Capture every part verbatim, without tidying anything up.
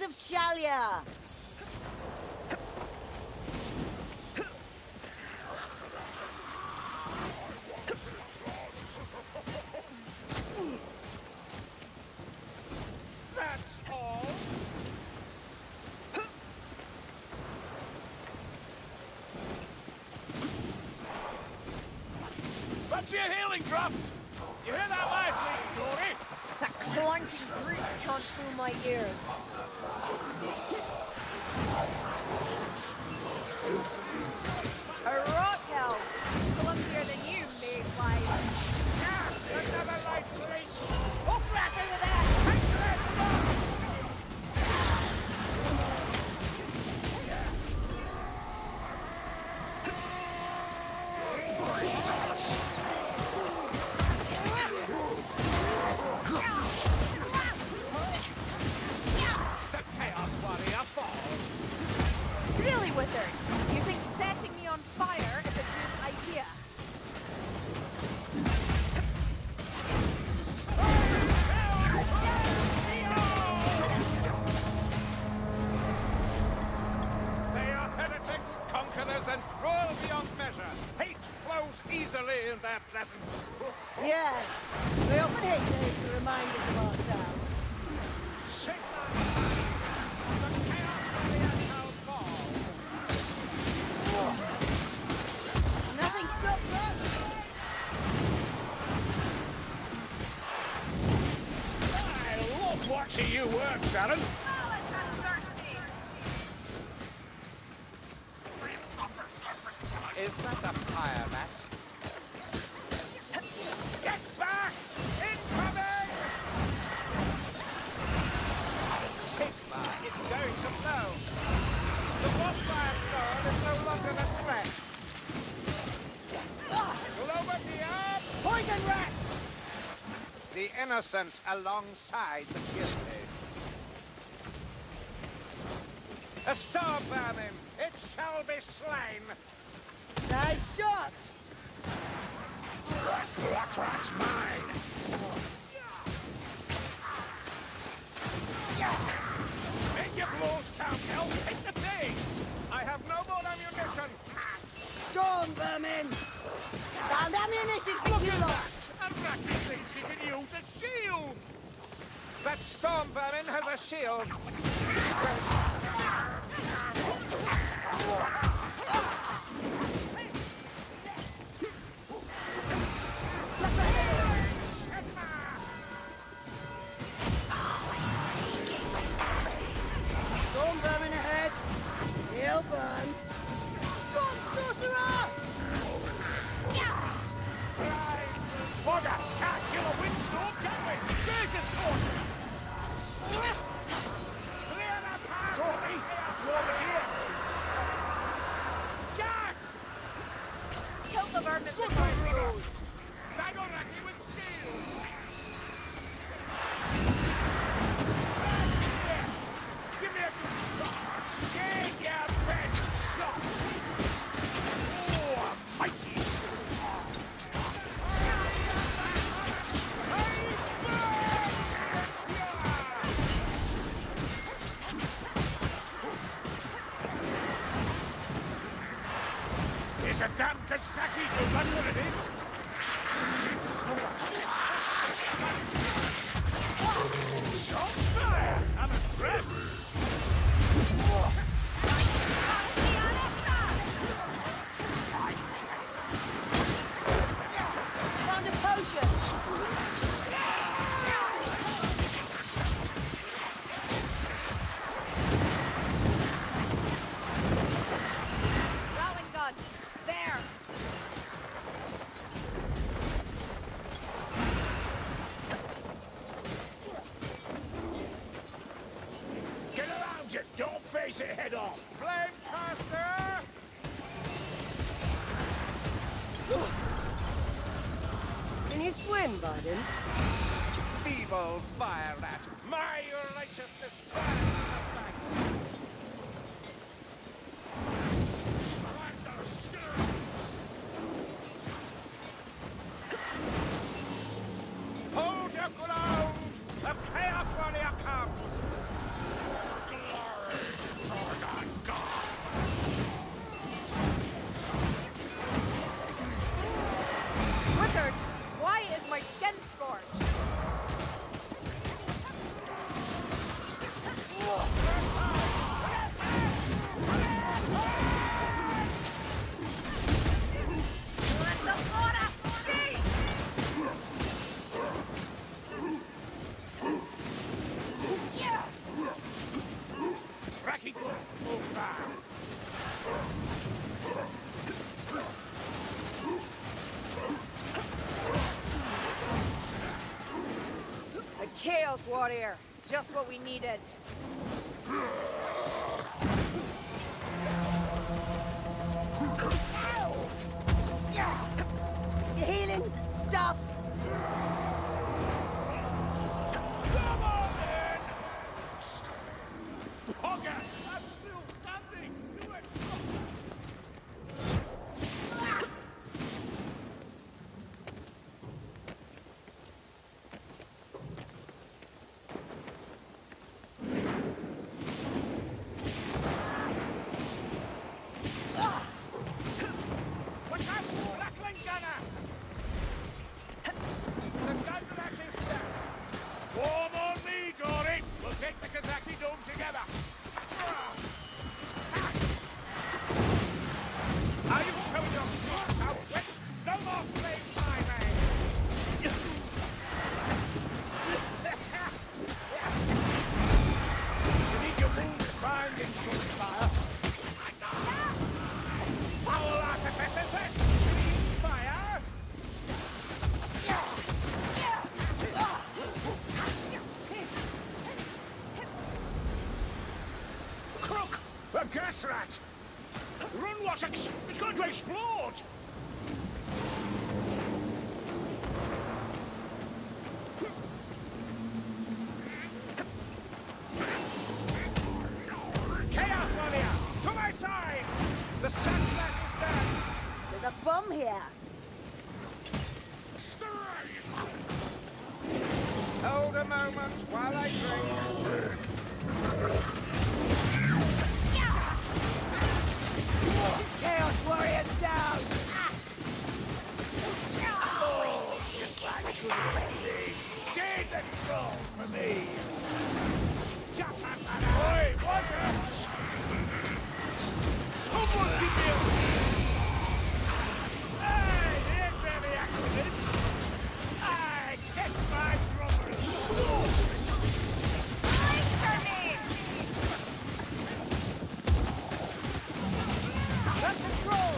of Shalia! That's all? What's your healing drop? You hear that life leak, Dory? That clanking grease can't fool my ears. A rockhound! Clumsier than you, Mayfly. Yeah, another life leak! Oh, crack into that! The Chaos Warrior falls! Really, Wizard? You think setting me on fire is a good idea? They are heretics, conquerors, and cruel beyond measure. Hate flows easily in their presence. Yes. We often hate those who remind us of ourselves. Sigma! The Chaos Warrior shall fall! Nothing stops us! I love watching you work, Sharon. Is that a fire rat? Get back! Incoming! Sigma, it's going to blow. The bonfire storm is no longer a threat. Lower the arm! Poison rat! The innocent alongside the guilty. A storm vermin! It shall be slain! Nice shot! Blackrat's mine! Make your blows count, Hell! Take the thing! I have no more ammunition! Storm vermin! Found ammunition for Look you at lot! that! A racket thinks he can use a shield! That storm vermin has a shield! Storm vermin ahead! He'll burn! Storm sorcerer! Bugger! Can't kill a windstorm, can we? There's a sword! Clear the path! Dory! Over here! Gas! Kill the vermin Good before it one, brother. grows! Dagoraki with shield! Give me a good shot! Get your best shot! Oh, mighty! It's a damn Kasaki, so that's what it is! Shot fire! I'm impressed! Found a potion! Rowling gun! There! Get around it! Don't face it head on! Flamecaster! Can you swim, Biden? Feeble fire rat! My righteousness burns the back! Hold your ground! The Chaos Warrior comes! Chaos Warrior. Just what we needed. You healing stuff? Come on, then! Hogger! I'm still standing! Do it! Watch out! Rattling gunner! The gunner is down! Warm on me, Dory! We'll take the Kazaki Dome together! Are you showing your sword out with? No more flame, my man! You need your wounds primed in good fire. Foul artificers, then! Fire! Crook! A gas rat! Run, Wessex! It's going to explode! Chaos Warrior! To my side! The sandbag is dead! There's a bomb here. Hold a moment while I drink. Chaos Warrior's down. Save the troll for me! Oi, what the? Someone give me a... Hey, here's where the accident! I get my brother! That's the troll.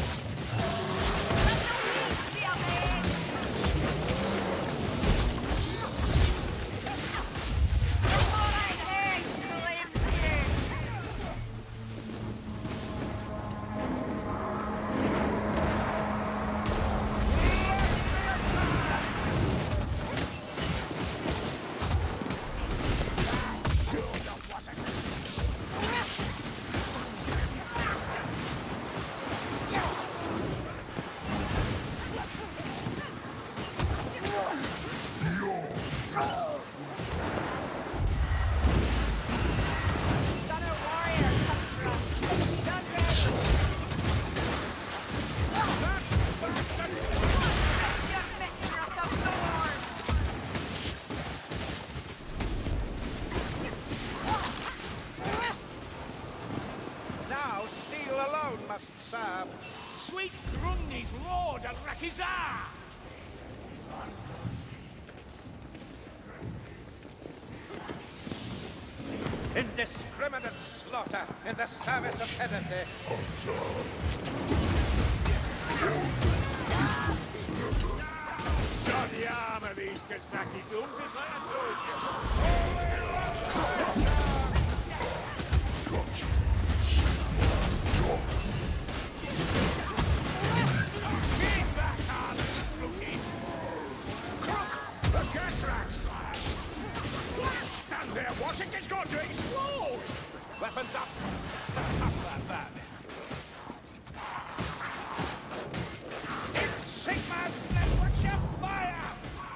Now steel alone must serve. Sweet Drumni's lord of Rakizar! Indiscriminate slaughter in the service of Hennessy. God, the arm of these Kazaki dooms is like I told you. Keep back on, rookie! Crook! The gas rat! Stand there watching, it's going to explode! Weapons up! Step up that bad! It's Sigmund! Let's watch your fire!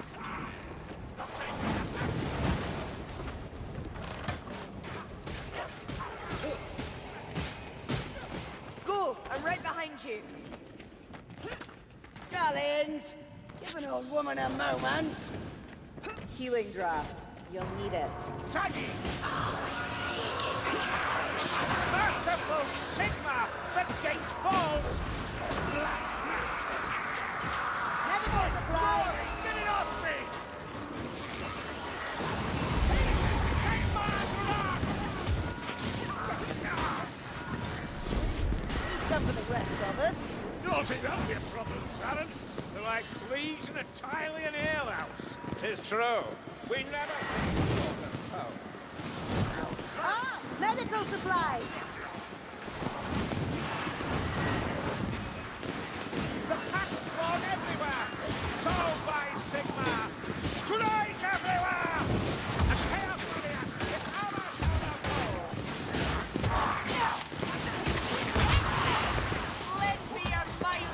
Go! I'm right behind you. Darlings, give an old woman a moment. Healing draft. You'll need it. Saggy! Merciful Sigma! The gate falls! Black magic! Never more supplies. Get it off me! Need some for the rest of us. Don't think that'll be a problem, Saren. They're like fleas in a Tylian alehouse. 'Tis true. We never... Oh. Ah! Medical supplies! The pack's gone everywhere! So by Sigma! Strike everywhere! A chaos maniac is our shoulder goal! Lend me your might!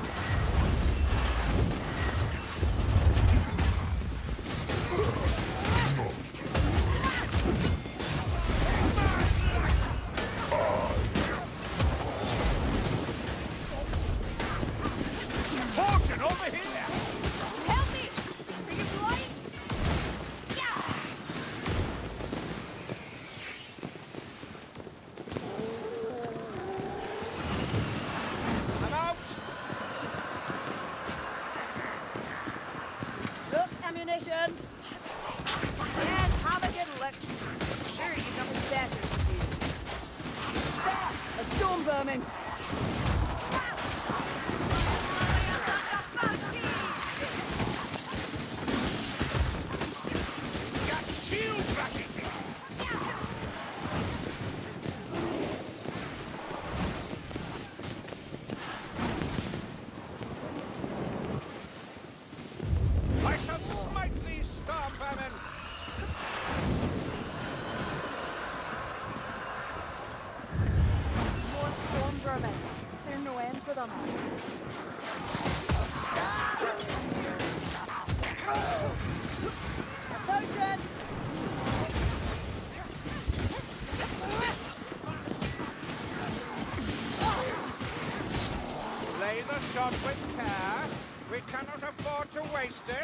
Fortune over here! Help me! Are you blind? Yeah! I'm out! Look, ammunition! Yes, have a good look. Sure, you know better to do. There! A storm vermin! Got shield cracking! I shall smite these storm vermin! More storm vermin. Is there no end to them? A potion! Laser shot with care. We cannot afford to waste it.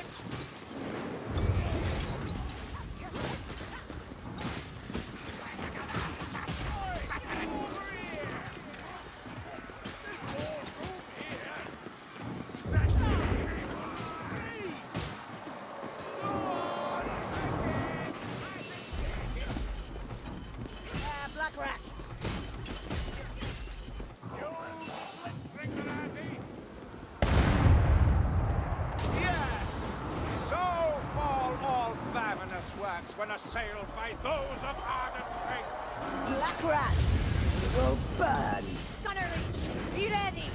Uh, black rat! Yes! So fall all verminous works when assailed by those of ardent faith. Black rat! You will burn! Stunnerly, be ready!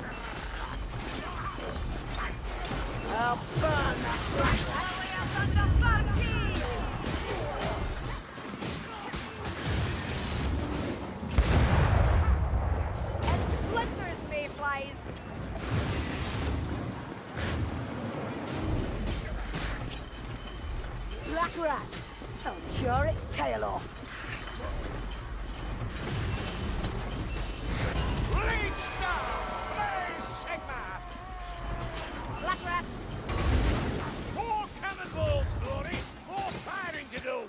I'll burn that black rat! Way up on the party! And splinters, mayflies! Black rat! I'll tear its tail off! Reach down! Blaze Sigma! Black rat! More cannonballs, Glory! More firing to do!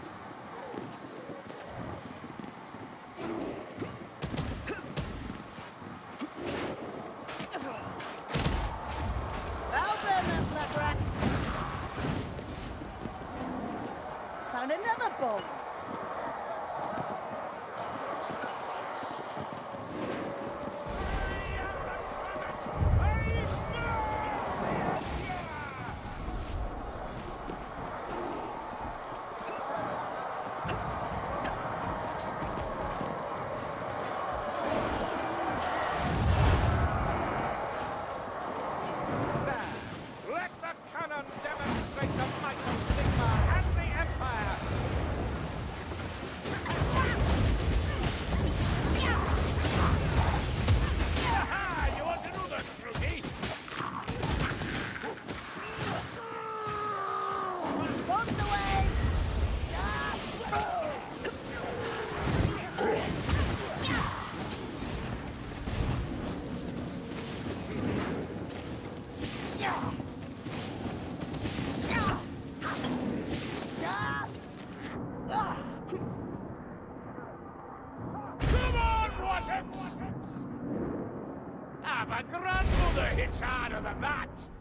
I'll burn that black rat! Found another bomb! There! Let the cannon demonstrate the might of Sigma and the Empire! Aha! You want to do this, Fruity? Bombs away! Come on, Washington! Have a grandmother hits harder than that!